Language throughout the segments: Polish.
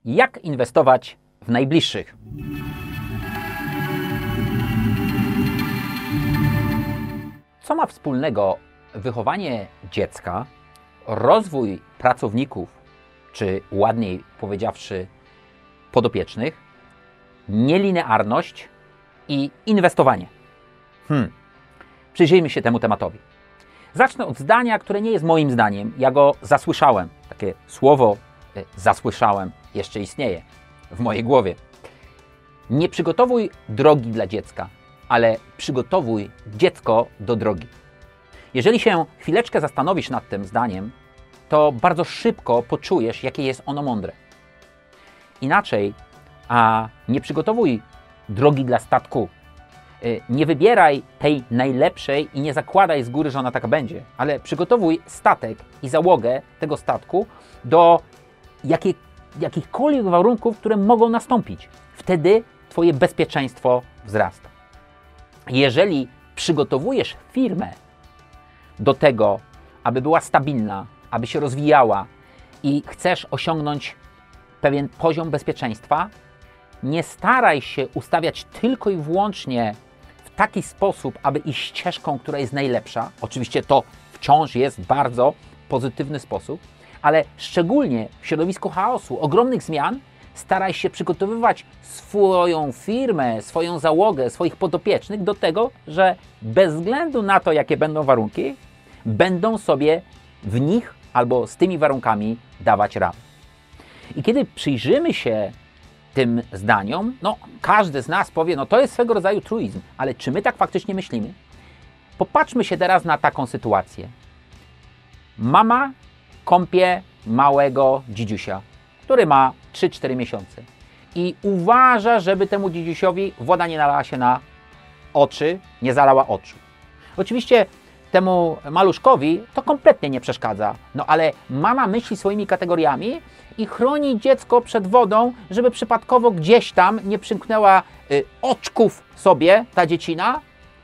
Jak inwestować w najbliższych? Co ma wspólnego wychowanie dziecka, rozwój pracowników, czy ładniej powiedziawszy podopiecznych, nielinearność i inwestowanie? Przyjrzyjmy się temu tematowi. Zacznę od zdania, które nie jest moim zdaniem. Ja go zasłyszałem. Takie słowo zasłyszałem jeszcze istnieje w mojej głowie. Nie przygotowuj drogi dla dziecka, ale przygotowuj dziecko do drogi. Jeżeli się chwileczkę zastanowisz nad tym zdaniem, to bardzo szybko poczujesz, jakie jest ono mądre. Inaczej, nie przygotowuj drogi dla statku. Nie wybieraj tej najlepszej i nie zakładaj z góry, że ona taka będzie, ale przygotowuj statek i załogę tego statku do jakichkolwiek warunków, które mogą nastąpić. Wtedy Twoje bezpieczeństwo wzrasta. Jeżeli przygotowujesz firmę do tego, aby była stabilna, aby się rozwijała i chcesz osiągnąć pewien poziom bezpieczeństwa, nie staraj się ustawiać tylko i wyłącznie w taki sposób, aby iść ścieżką, która jest najlepsza. Oczywiście to wciąż jest bardzo pozytywny sposób, ale szczególnie w środowisku chaosu, ogromnych zmian, staraj się przygotowywać swoją firmę, swoją załogę, swoich podopiecznych do tego, że bez względu na to, jakie będą warunki, będą sobie w nich albo z tymi warunkami dawać radę. I kiedy przyjrzymy się tym zdaniom, każdy z nas powie, to jest swego rodzaju truizm, ale czy my tak faktycznie myślimy? Popatrzmy się teraz na taką sytuację. Mama kąpie małego dzidziusia, który ma 3-4 miesiące i uważa, żeby temu dzidziusiowi woda nie nalała się na oczy, nie zalała oczu. Oczywiście temu maluszkowi to kompletnie nie przeszkadza, ale mama myśli swoimi kategoriami i chroni dziecko przed wodą, żeby przypadkowo gdzieś tam nie przymknęła oczków sobie ta dziecina,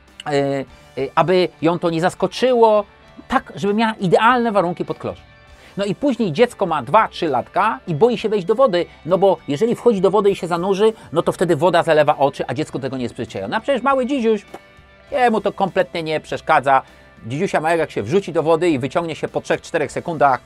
aby ją to nie zaskoczyło, tak, żeby miała idealne warunki pod klosz. I później dziecko ma 2-3 latka i boi się wejść do wody, bo jeżeli wchodzi do wody i się zanurzy, to wtedy woda zalewa oczy, a dziecko tego nie jest przyzwyczajone. A przecież mały dzidziuś, jemu to kompletnie nie przeszkadza. Dzidziusia małego, jak się wrzuci do wody i wyciągnie się po 3-4 sekundach,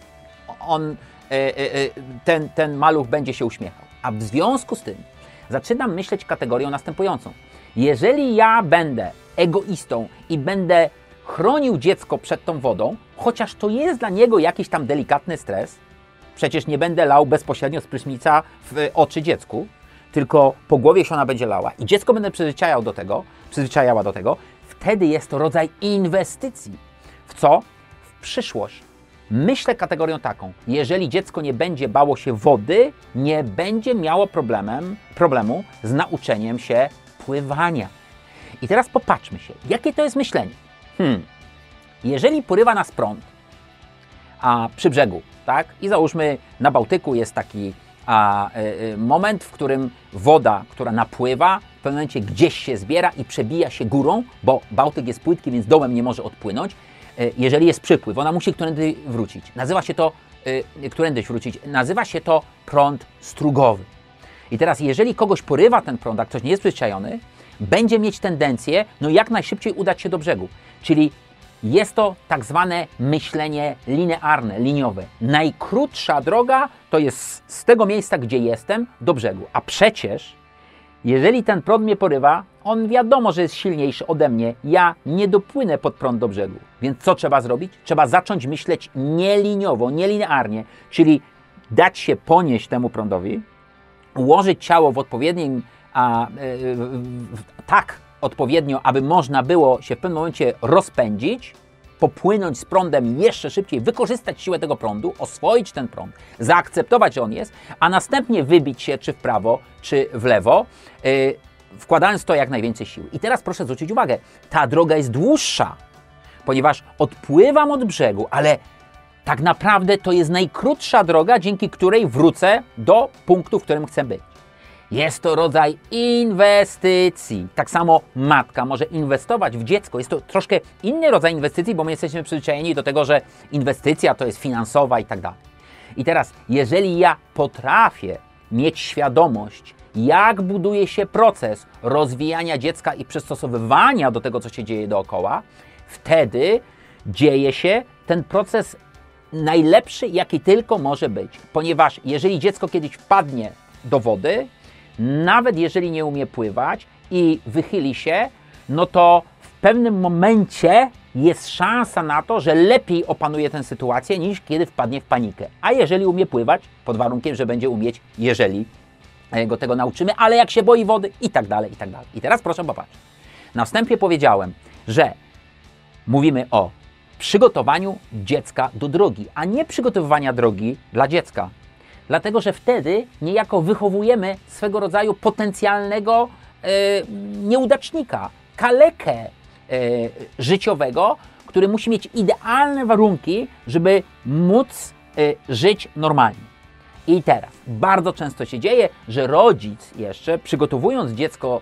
ten maluch będzie się uśmiechał. A w związku z tym zaczynam myśleć kategorią następującą. Jeżeli ja będę egoistą i będę chronił dziecko przed tą wodą, chociaż to jest dla niego jakiś tam delikatny stres, przecież nie będę lał bezpośrednio z prysznica w oczy dziecku, tylko po głowie się ona będzie lała i dziecko będę przyzwyczajała do tego, wtedy jest to rodzaj inwestycji. W co? W przyszłość. Myślę kategorią taką, jeżeli dziecko nie będzie bało się wody, nie będzie miało problemu z nauczeniem się pływania. I teraz popatrzmy się, jakie to jest myślenie. Jeżeli porywa nas prąd przy brzegu, tak? I załóżmy na Bałtyku jest taki moment, w którym woda, która napływa, w pewnym momencie gdzieś się zbiera i przebija się górą, bo Bałtyk jest płytki, więc dołem nie może odpłynąć. Jeżeli jest przypływ, ona musi którędy wrócić. Nazywa się to prąd strugowy. I teraz, jeżeli kogoś porywa ten prąd, a ktoś nie jest przyzwyczajony, będzie mieć tendencję, jak najszybciej udać się do brzegu. Czyli jest to tak zwane myślenie linearne, liniowe. Najkrótsza droga to jest z tego miejsca, gdzie jestem, do brzegu. A przecież, jeżeli ten prąd mnie porywa, on wiadomo, że jest silniejszy ode mnie. Ja nie dopłynę pod prąd do brzegu. Więc co trzeba zrobić? Trzeba zacząć myśleć nieliniowo, nielinearnie, czyli dać się ponieść temu prądowi, ułożyć ciało w odpowiednim, tak odpowiednio, aby można było się w pewnym momencie rozpędzić, popłynąć z prądem jeszcze szybciej, wykorzystać siłę tego prądu, oswoić ten prąd, zaakceptować, że on jest, a następnie wybić się czy w prawo, czy w lewo, wkładając to jak najwięcej siły. I teraz proszę zwrócić uwagę, ta droga jest dłuższa, ponieważ odpływam od brzegu, ale tak naprawdę to jest najkrótsza droga, dzięki której wrócę do punktu, w którym chcę być. Jest to rodzaj inwestycji. Tak samo matka może inwestować w dziecko. Jest to troszkę inny rodzaj inwestycji, bo my jesteśmy przyzwyczajeni do tego, że inwestycja to jest finansowa i tak dalej. I teraz, jeżeli ja potrafię mieć świadomość, jak buduje się proces rozwijania dziecka i przystosowywania do tego, co się dzieje dookoła, wtedy dzieje się ten proces najlepszy, jaki tylko może być. Ponieważ jeżeli dziecko kiedyś wpadnie do wody, nawet jeżeli nie umie pływać i wychyli się, no to w pewnym momencie jest szansa na to, że lepiej opanuje tę sytuację, niż kiedy wpadnie w panikę. A jeżeli umie pływać, pod warunkiem, że będzie umieć, jeżeli go tego nauczymy, ale jak się boi wody i tak dalej, i tak dalej. I teraz proszę popatrzeć. Na wstępie powiedziałem, że mówimy o przygotowaniu dziecka do drogi, a nie przygotowywania drogi dla dziecka. Dlatego, że wtedy niejako wychowujemy swego rodzaju potencjalnego nieudacznika, kalekę życiowego, który musi mieć idealne warunki, żeby móc żyć normalnie. I teraz bardzo często się dzieje, że rodzic jeszcze przygotowując dziecko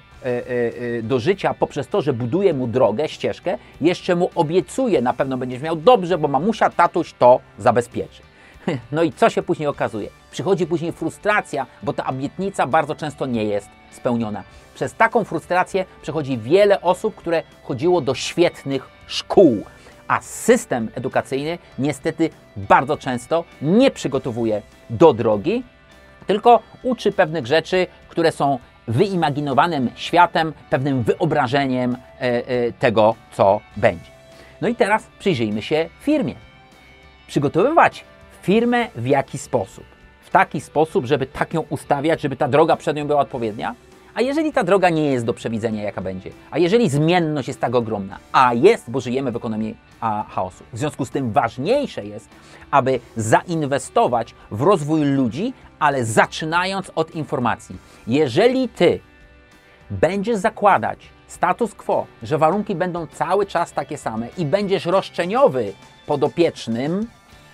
do życia poprzez to, że buduje mu drogę, ścieżkę, jeszcze mu obiecuje, na pewno będziesz miał dobrze, bo mamusia, tatuś to zabezpieczy. No i co się później okazuje? Przychodzi później frustracja, bo ta obietnica bardzo często nie jest spełniona. Przez taką frustrację przechodzi wiele osób, które chodziło do świetnych szkół, a system edukacyjny niestety bardzo często nie przygotowuje do drogi, tylko uczy pewnych rzeczy, które są wyimaginowanym światem, pewnym wyobrażeniem tego, co będzie. No i teraz przyjrzyjmy się firmie. Przygotowywać firmę w jaki sposób? W taki sposób, żeby tak ją ustawiać, żeby ta droga przed nią była odpowiednia? A jeżeli ta droga nie jest do przewidzenia, jaka będzie? A jeżeli zmienność jest tak ogromna? A jest, bo żyjemy w ekonomii chaosu. W związku z tym ważniejsze jest, aby zainwestować w rozwój ludzi, ale zaczynając od informacji. Jeżeli Ty będziesz zakładać status quo, że warunki będą cały czas takie same i będziesz roszczeniowy podopiecznym,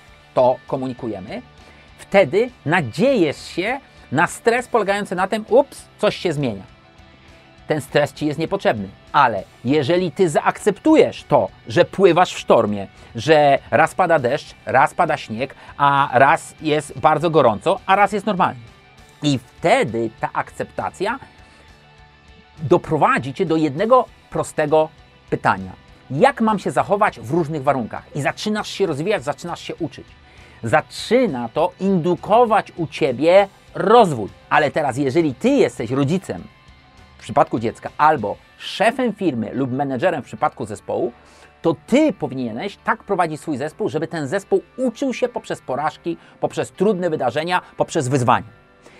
to komunikujemy, wtedy nadziejesz się na stres polegający na tym, coś się zmienia. Ten stres Ci jest niepotrzebny, ale jeżeli Ty zaakceptujesz to, że pływasz w sztormie, że raz pada deszcz, raz pada śnieg, a raz jest bardzo gorąco, a raz jest normalnie. I wtedy ta akceptacja doprowadzi Cię do jednego prostego pytania. Jak mam się zachować w różnych warunkach? I zaczynasz się rozwijać, zaczynasz się uczyć. Zaczyna to indukować u Ciebie rozwój. Ale teraz, jeżeli Ty jesteś rodzicem w przypadku dziecka albo szefem firmy lub menedżerem w przypadku zespołu, to Ty powinieneś tak prowadzić swój zespół, żeby ten zespół uczył się poprzez porażki, poprzez trudne wydarzenia, poprzez wyzwania.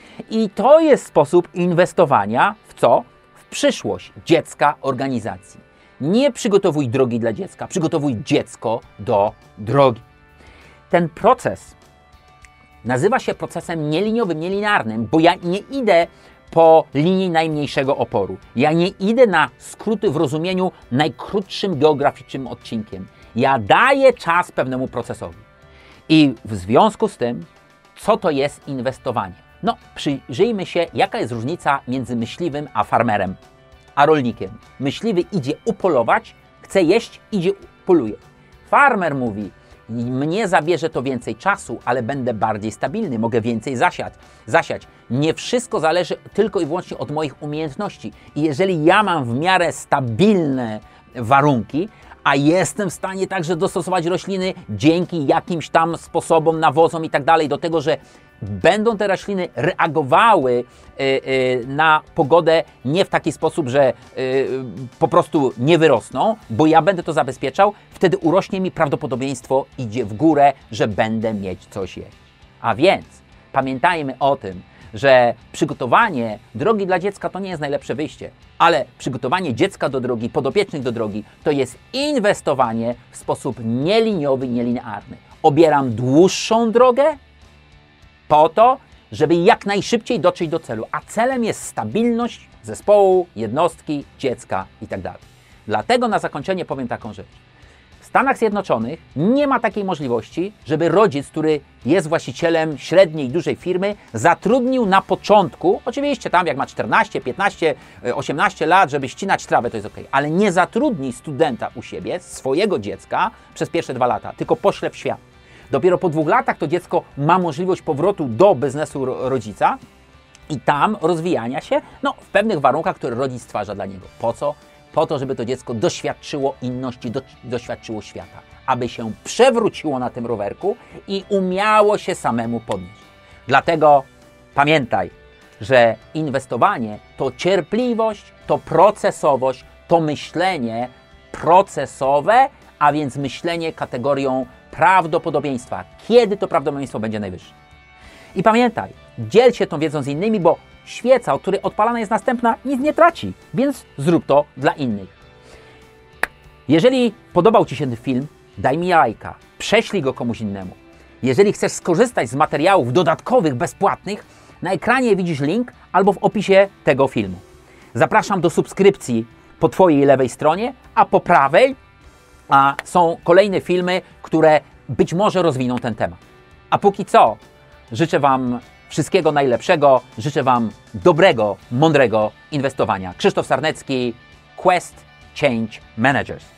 I to jest sposób inwestowania w co? W przyszłość dziecka, organizacji. Nie przygotowuj drogi dla dziecka, przygotowuj dziecko do drogi. Ten proces nazywa się procesem nieliniowym, nielinearnym, bo ja nie idę po linii najmniejszego oporu. Ja nie idę na skróty w rozumieniu najkrótszym geograficznym odcinkiem. Ja daję czas pewnemu procesowi. I w związku z tym, co to jest inwestowanie? No, przyjrzyjmy się, jaka jest różnica między myśliwym a farmerem, a rolnikiem. Myśliwy idzie upolować, chce jeść, idzie poluje. Farmer mówi, mnie zabierze to więcej czasu, ale będę bardziej stabilny, mogę więcej zasiać. Nie wszystko zależy tylko i wyłącznie od moich umiejętności. I jeżeli ja mam w miarę stabilne warunki, a jestem w stanie także dostosować rośliny dzięki jakimś tam sposobom, nawozom i tak dalej, do tego, że będą te rośliny reagowały na pogodę nie w taki sposób, że po prostu nie wyrosną, bo ja będę to zabezpieczał, wtedy urośnie mi prawdopodobieństwo, idzie w górę, że będę mieć coś jeść. A więc pamiętajmy o tym, że przygotowanie drogi dla dziecka to nie jest najlepsze wyjście, ale przygotowanie dziecka do drogi, podopiecznych do drogi, to jest inwestowanie w sposób nieliniowy, nielinearny. Obieram dłuższą drogę po to, żeby jak najszybciej dotrzeć do celu, a celem jest stabilność zespołu, jednostki, dziecka itd. Dlatego na zakończenie powiem taką rzecz. W Stanach Zjednoczonych nie ma takiej możliwości, żeby rodzic, który jest właścicielem średniej, dużej firmy, zatrudnił na początku, oczywiście tam jak ma 14, 15, 18 lat, żeby ścinać trawę, to jest ok, ale nie zatrudni studenta u siebie, swojego dziecka przez pierwsze 2 lata, tylko pośle w świat. Dopiero po 2 latach to dziecko ma możliwość powrotu do biznesu rodzica i tam rozwijania się, no, w pewnych warunkach, które rodzic stwarza dla niego. Po co? Po to, żeby to dziecko doświadczyło inności, doświadczyło świata, aby się przewróciło na tym rowerku i umiało się samemu podnieść. Dlatego pamiętaj, że inwestowanie to cierpliwość, to procesowość, to myślenie procesowe, a więc myślenie kategorią prawdopodobieństwa. Kiedy to prawdopodobieństwo będzie najwyższe? I pamiętaj, dziel się tą wiedzą z innymi, bo świeca, od której odpalana jest następna, nic nie traci, więc zrób to dla innych. Jeżeli podobał Ci się ten film, daj mi lajka, prześlij go komuś innemu. Jeżeli chcesz skorzystać z materiałów dodatkowych, bezpłatnych, na ekranie widzisz link albo w opisie tego filmu. Zapraszam do subskrypcji po Twojej lewej stronie, a po prawej są kolejne filmy, które być może rozwiną ten temat. A póki co, życzę Wam wszystkiego najlepszego, życzę Wam dobrego, mądrego inwestowania. Krzysztof Sarnecki, Quest Change Managers.